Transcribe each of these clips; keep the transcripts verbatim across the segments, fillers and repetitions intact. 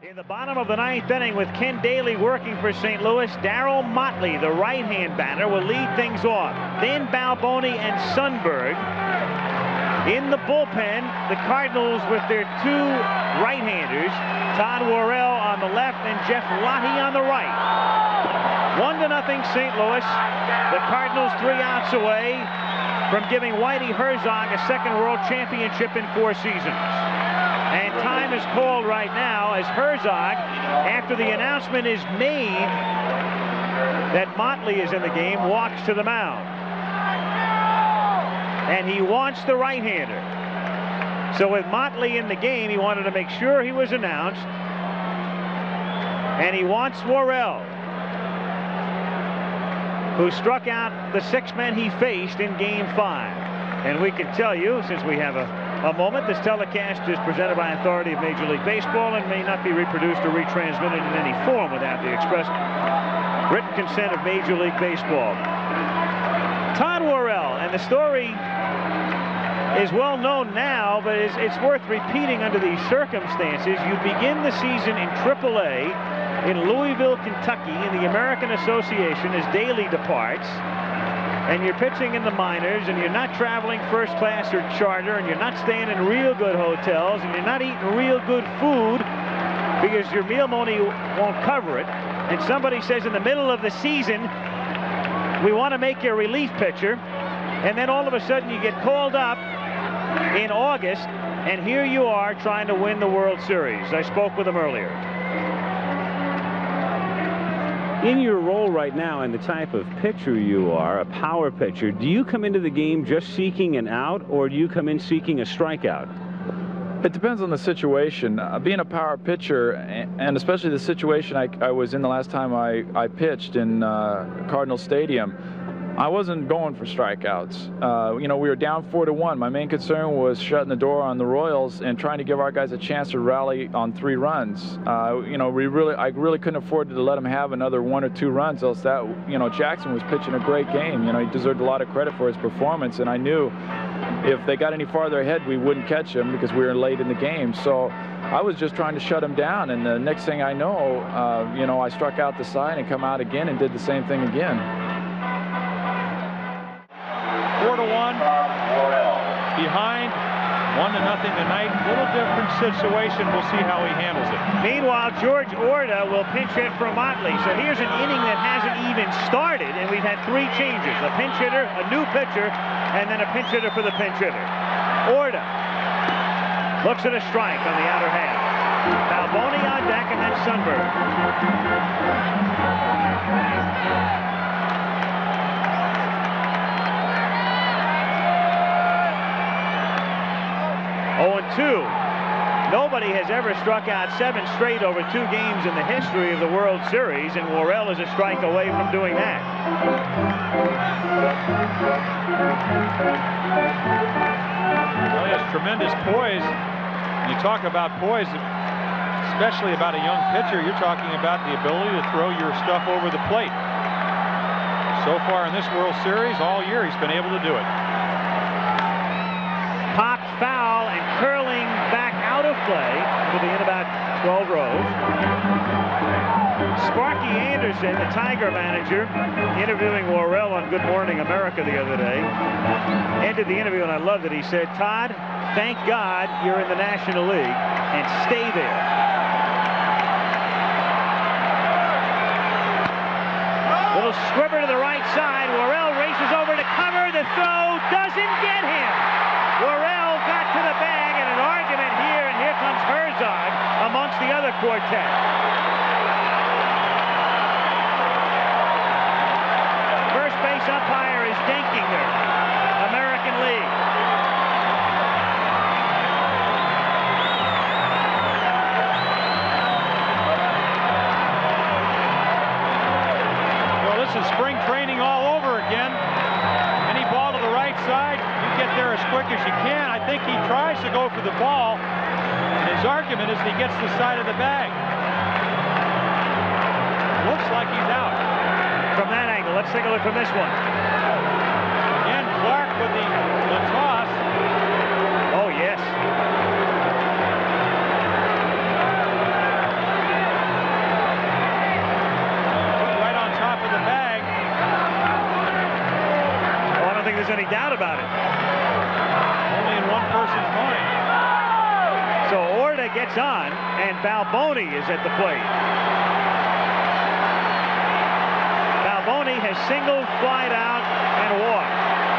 In the bottom of the ninth inning with Ken Daly working for Saint Louis, Darryl Motley, the right-hand batter, will lead things off. Then Balboni and Sundberg. In the bullpen, the Cardinals with their two right-handers, Todd Worrell on the left and Jeff Lottie on the right. One to nothing Saint Louis. The Cardinals three outs away from giving Whitey Herzog a second world championship in four seasons. And time is called right now as Herzog, after the announcement is made that Motley is in the game, walks to the mound. And he wants the right-hander. So with Motley in the game, he wanted to make sure he was announced. And he wants Worrell, who struck out the six men he faced in game five. And we can tell you, since we have a A moment, this telecast is presented by authority of Major League Baseball and may not be reproduced or retransmitted in any form without the express written consent of Major League Baseball. Todd Worrell, and the story is well known now, but it's, it's worth repeating under these circumstances. You begin the season in triple A in Louisville, Kentucky, in the American Association as Daly departs. And you're pitching in the minors, and you're not traveling first class or charter, and you're not staying in real good hotels, and you're not eating real good food because your meal money won't cover it. And somebody says in the middle of the season, we want to make you a relief pitcher, and then all of a sudden you get called up in August, and here you are trying to win the World Series. I spoke with him earlier. In your role right now and the type of pitcher you are, a power pitcher, do you come into the game just seeking an out, or do you come in seeking a strikeout? It depends on the situation. Uh, being a power pitcher, and especially the situation I, I was in the last time I, I pitched in uh, Cardinal Stadium, I wasn't going for strikeouts. Uh, you know, we were down four to one. My main concern was shutting the door on the Royals and trying to give our guys a chance to rally on three runs. Uh, you know, we really, I really couldn't afford to let them have another one or two runs. Else that, you know, Jackson was pitching a great game. You know, he deserved a lot of credit for his performance, and I knew if they got any farther ahead, we wouldn't catch him because we were late in the game. So I was just trying to shut him down, and the next thing I know, uh, you know, I struck out the side and come out again and did the same thing again. Four to one, behind, one to nothing tonight. Little different situation. We'll see how he handles it. Meanwhile, George Orta will pinch hit for Motley. So here's an inning that hasn't even started, and we've had three changes: a pinch hitter, a new pitcher, and then a pinch hitter for the pinch hitter. Orta looks at a strike on the outer half. Balboni on deck, and then Sundberg. oh and two. Nobody has ever struck out seven straight over two games in the history of the World Series, and Worrell is a strike away from doing that. Well, he has tremendous poise. You talk about poise, especially about a young pitcher. You're talking about the ability to throw your stuff over the plate. So far in this World Series, all year, he's been able to do it. Popped foul and curling back out of play. It'll be in about twelve rows. Sparky Anderson, the Tiger manager, interviewing Worrell on Good Morning America the other day, ended the interview, and I loved it. He said, "Todd, thank God you're in the National League, and stay there." Little squibber to the right side. Worrell races over to cover. The throw doesn't get him. Worrell got to the bag, and an argument here, and here comes Herzog amongst the other quartet. First base umpire is Denkinger, American League. Well, this is spring training all over again. Any ball to the right side, you get there as quick as you can. I think he tries to go for the ball. His argument is he gets the side of the bag. Looks like he's out. From that angle, let's take a look from this one. Again, Clark with the, the toss. Oh, yes. any doubt about it. Only in one person's mind. So Orta gets on, and Balboni is at the plate. Balboni has singled, flied out, and walked.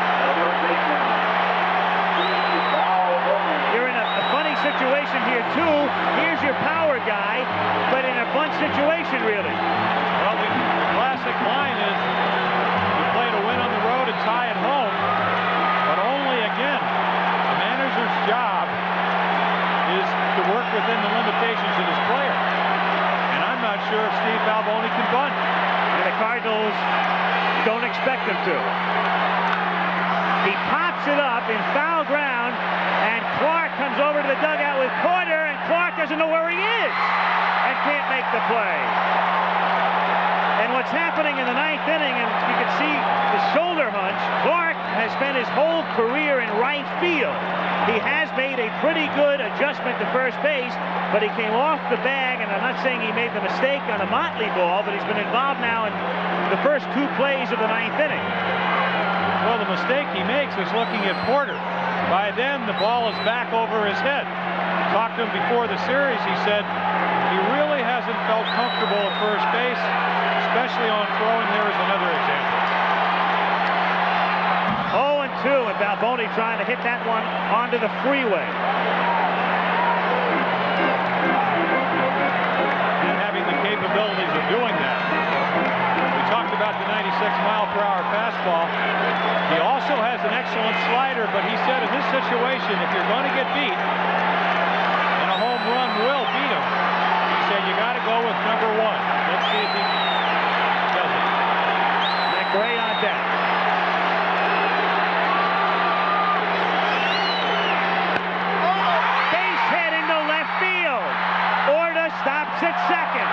You're in a, a funny situation here, too. Here's your power guy, but in a bunt situation, really. Well, the, the classic line is you play to win on the road and tie at home, but only, again, the manager's job is to work within the limitations of his player. And I'm not sure if Steve Balboni can bunt. And the Cardinals don't expect him to. He pops it up in foul ground, and Clark comes over to the dugout with Porter, and Clark doesn't know where he is and can't make the play. And what's happening in the ninth inning, and you can see the shoulder hunch, Clark has spent his whole career in right field. He has made a pretty good adjustment to first base, but he came off the bag, and I'm not saying he made the mistake on the Motley ball, but he's been involved now in the first two plays of the ninth inning. Well, the mistake he makes is looking at Porter. By then, the ball is back over his head. Talked to him before the series. He said he really hasn't felt comfortable at first base, especially on throwing. There is another example. oh and two, and Balboni trying to hit that one onto the freeway. And having the capabilities of doing that. We talked about the ninety-six mile per hour fastball. He also has an excellent slider, but he said in this situation, if you're going to get beat, and a home run will beat him, he said you got to go with number one. Let's see if he does it. McRae on deck. Base hit into left field. Orta stops at second.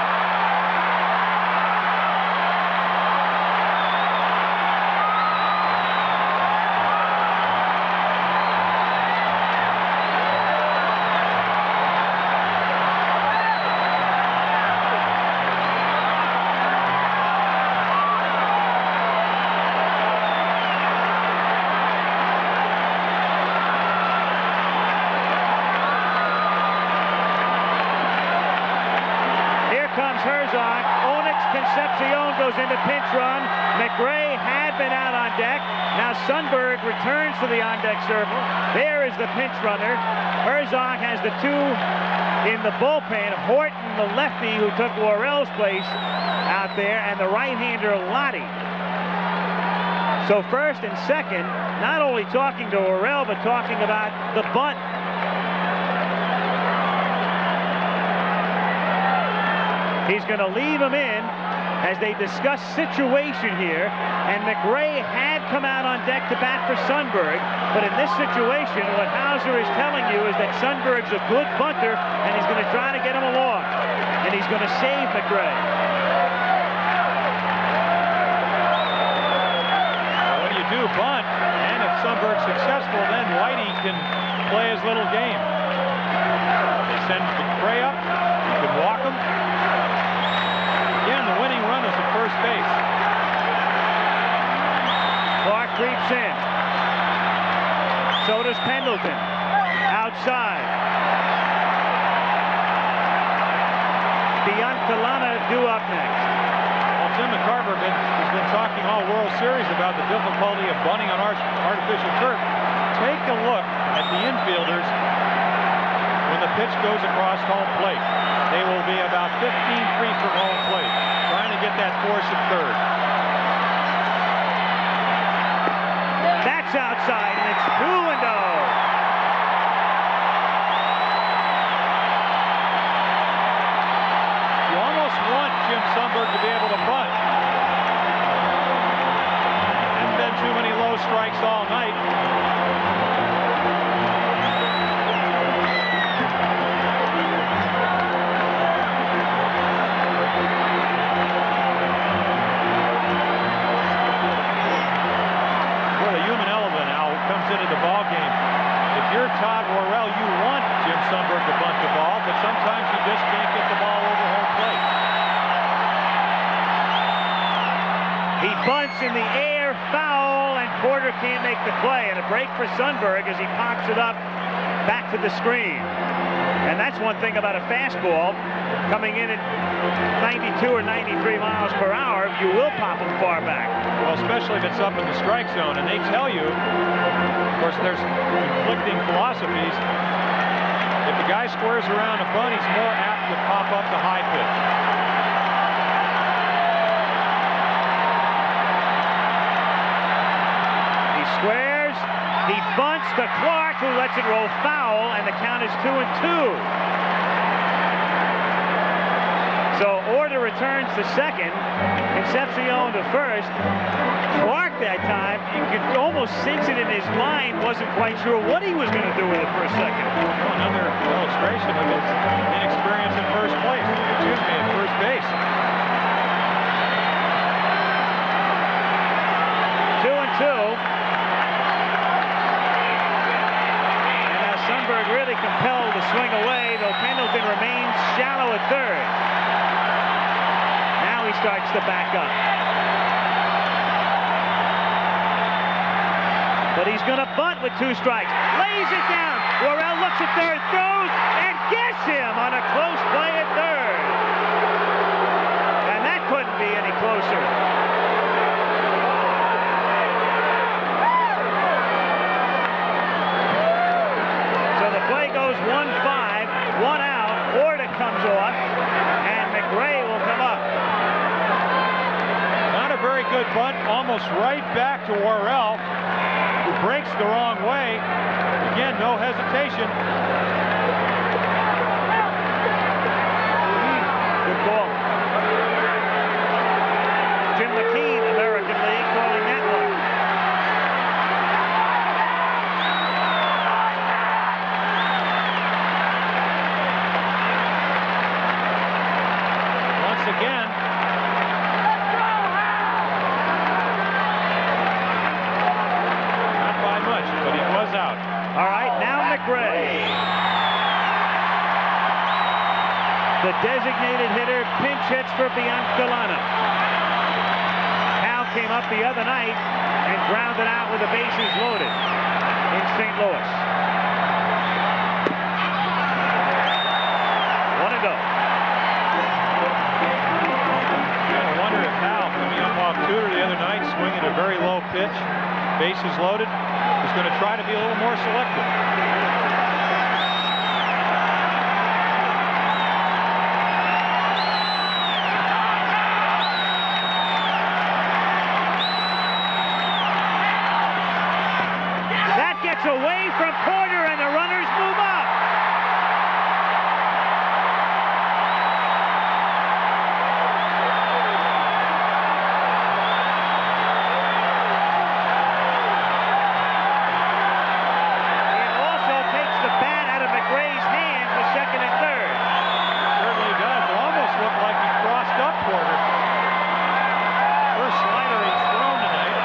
Concepcion goes into pinch run. McRae had been out on deck. Now Sundberg returns to the on-deck circle. There is the pinch runner. Herzog has the two in the bullpen. Horton, the lefty who took Worrell's place out there, and the right-hander Lottie. So first and second, not only talking to Worrell, but talking about the bunt. He's going to leave him in as they discuss situation here, and McRae had come out on deck to bat for Sundberg, but in this situation, what Hauser is telling you is that Sundberg's a good bunter, and he's going to try to get him along, and he's going to save McRae. When you do bunt, and if Sundberg's successful, then Whitey can play his little game. They send McRae up, you can walk him. Again, the winning run is at first base. Clark creeps in. So does Pendleton. Outside. Biancalana due up next. Well, Tim McCarver been, has been talking all World Series about the difficulty of bunting on art artificial turf. Take a look at the infielders when the pitch goes across home plate. They will be about fifteen feet from home plate, trying to get that force at third. That's outside, and it's two and oh. You almost want Jim Sundberg to be able to bunt. There's been too many low strikes all night. Into the ball game. If you're Todd Worrell, you want Jim Sundberg to bunt the ball, but sometimes you just can't get the ball over home plate. He bunts in the air, foul, and Porter can't make the play. And a break for Sundberg as he pops it up back to the screen. And that's one thing about a fastball coming in at ninety-two or ninety-three miles per hour. You will pop them far back. Well, especially if it's up in the strike zone. And they tell you, of course, there's conflicting philosophies. If the guy squares around a bunt, he's more apt to pop up the high pitch. He squares, he bunts to Clark, who lets it roll foul, and the count is two and two. So Order returns to second, Concepcion to first. Clark that time, you could almost sense it in his mind, wasn't quite sure what he was going to do with it for a second. Well, another illustration of his inexperience in first place, excuse me, at first base. Two and two. And now Sundberg really compelled to swing away, though Pendleton remains shallow at third. Now he starts to back up. But he's going to bunt with two strikes. Lays it down. Worrell looks at third, throws, and gets him on a close play at third. And that couldn't be any closer. So the play goes one five, one out. Orta comes off, and McRae will come up. Not a very good bunt, almost right back to Worrell, who breaks the wrong way. Again, no hesitation. Good ball. Jim McKean, American League, calling that one. Once again, not by much, but he was out. All right, now McRae. The designated hitter pinch hits for Biancalana. Hal came up the other night and grounded out with the bases loaded in Saint Louis. One and oh. I wonder if Hal, coming up off Tudor the other night, swinging a very low pitch, bases loaded, is going to try to be a little more selective. That gets away from Porter, and the runners move up. It also takes the bat out of McRae's hands with second and third. Certainly does. It almost looked like he crossed up Porter. First slider he's thrown tonight.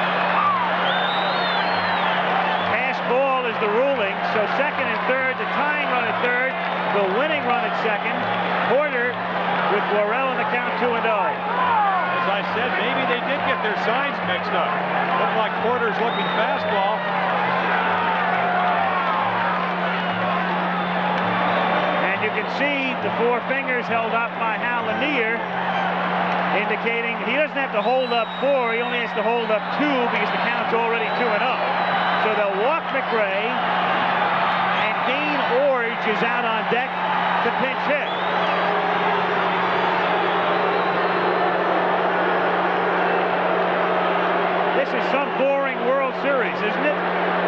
Pass ball is the ruling, so second and third, the tying run at third, the winning run at second. Porter with Worrell in the count two and oh. As I said, maybe they did get their signs mixed up. Looked like Porter's looking fastball. And you can see the four fingers held up by Hal Lanier, indicating he doesn't have to hold up four, he only has to hold up two because the count's already two and oh. So they'll walk McRae, and Dane Iorg is out on deck to pinch hit. This is some boring World Series, isn't it?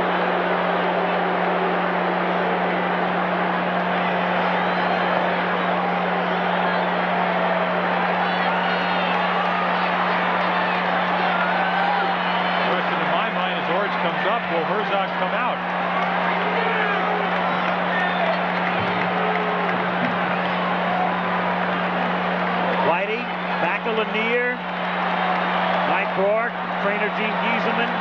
Question in my mind as Iorg comes up, will Herzog come out? Whitey, back to Lanier. Mike Rourke, trainer Gene Gieselman.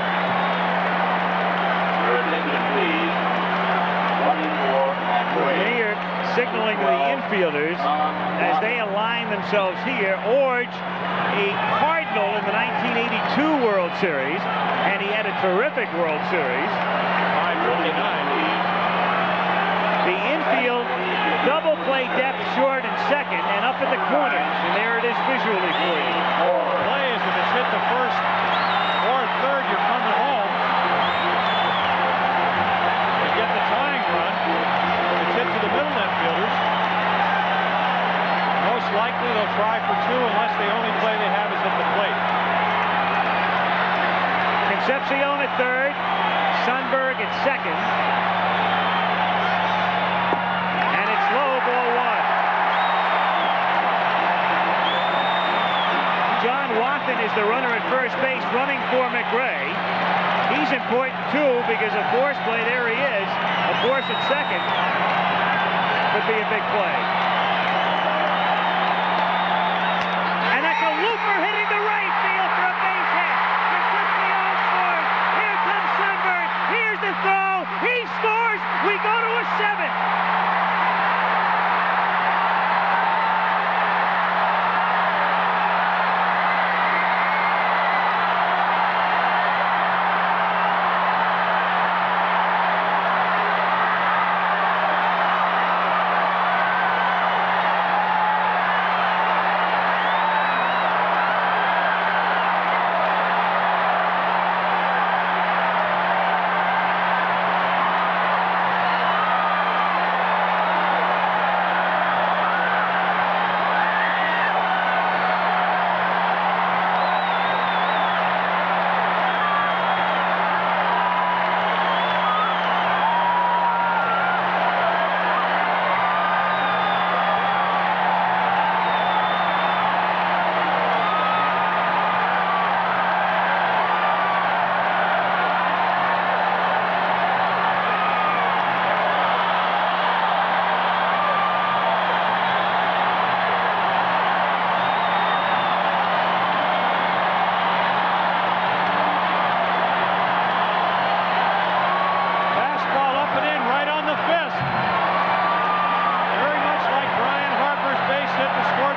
Lanier signaling to the infielders as they align themselves here. Iorg, a Cardinal in the nineteen eighty-two World Series, and he had a terrific World Series. five fifty-nine. The infield double play depth short and second, and up at the corners, and there it is visually for you. Plays if it's hit the first or third, you're coming home. You get the tying run. If it's hit to the middle infielders, most likely they'll try for two unless the only play they have is at the plate. Concepcion at third, Sundberg at second. And it's low, ball one. John Wathen is the runner at first base running for McRae. He's important too because a force play, there he is. A force at second could be a big play. And that's a looper hitting the right field for a base hit. Concepcion scores. Here comes Sundberg. Here's the throw. He scores. We go to a seven. To score